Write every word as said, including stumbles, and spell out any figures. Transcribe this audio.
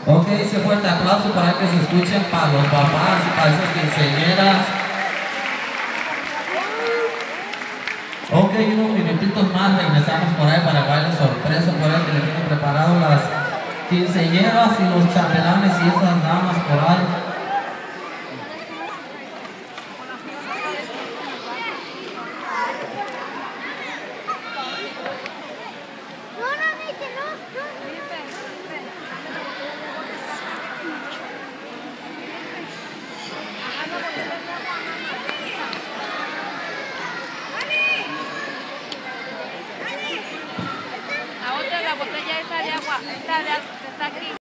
Ok, ese fuerte aplauso para que se escuchen para los papás y para esas quinceañeras. Ok, unos minutitos más regresamos por ahí para el baile sorpresa, por ahí que le tienen preparado las quinceañeras y los chambelanes y esas damas por ahí. La otra, la botella esa de agua, esta de, está gris.